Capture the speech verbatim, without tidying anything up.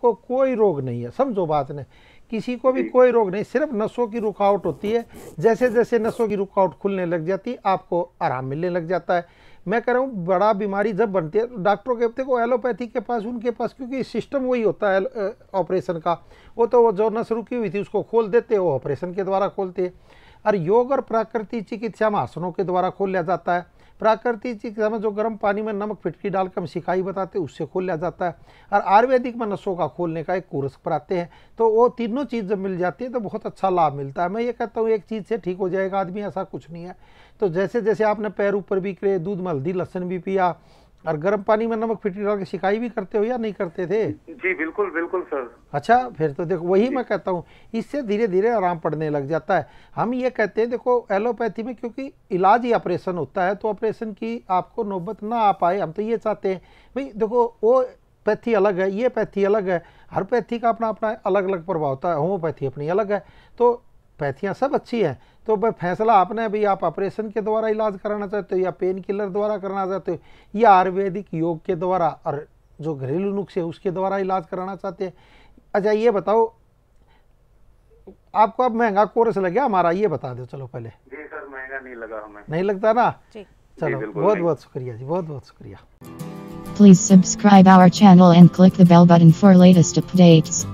आपको कोई रोग नहीं है, समझो बात ने, किसी को भी कोई रोग नहीं, सिर्फ नसों की रुकावट होती है। जैसे जैसे नसों की रुकावट खुलने लग जाती है आपको आराम मिलने लग जाता है। मैं कह रहा हूँ बड़ा बीमारी जब बनती है तो डॉक्टरों के देखो एलोपैथी के पास, उनके पास क्योंकि सिस्टम वही होता है ऑपरेशन का, वो तो वो जो नस रुकी हुई थी उसको खोल देते हैं, वो ऑपरेशन के द्वारा खोलते हैं। और योग और प्राकृतिक चिकित्सा में आसनों के द्वारा खोल लिया जाता है। प्राकृतिक चिकित्सा में जो गर्म पानी में नमक फिटकी डालकर हम सिकाई बताते हैं उससे खोल लिया जाता है। और आयुर्वेदिक में नसों का खोलने का एक कोर्स कराते हैं। तो वो तीनों चीज़ जब मिल जाती है तो बहुत अच्छा लाभ मिलता है। मैं ये कहता हूँ एक चीज़ से ठीक हो जाएगा आदमी, ऐसा कुछ नहीं है। तो जैसे जैसे आपने पैर ऊपर भी करे, दूध में हल्दी लहसुन भी पिया और गर्म पानी में नमक फिटकी डाल के सिकाई भी करते हो या नहीं करते थे? जी बिल्कुल बिल्कुल सर। अच्छा, फिर तो देखो वही मैं कहता हूँ, इससे धीरे धीरे आराम पड़ने लग जाता है। हम ये कहते हैं देखो एलोपैथी में क्योंकि इलाज ही ऑपरेशन होता है, तो ऑपरेशन की आपको नौबत ना आ पाए, हम तो ये चाहते हैं। भाई देखो वो पैथी अलग है, ये पैथी अलग है, हर पैथी का अपना अपना अलग अलग प्रभाव होता है, होम्योपैथी अपनी अलग है। तो पैथियाँ सब अच्छी हैं, तो भाई फैसला आपने, भाई आप ऑपरेशन के द्वारा इलाज कराना चाहते हो या पेन किलर द्वारा कराना चाहते हो या आयुर्वेदिक योग के द्वारा और जो घरेलू नुस्खे उसके द्वारा इलाज कराना चाहते हैं। अच्छा ये बताओ आपको अब महंगा कोर्स लग गया हमारा, ये बता दो चलो पहले। जी सर महंगा नहीं लगा हमें। नहीं लगता ना? जी चलो बहुत बहुत शुक्रिया जी, बहुत बहुत शुक्रिया। Please subscribe our channel and click the bell button for latest updates.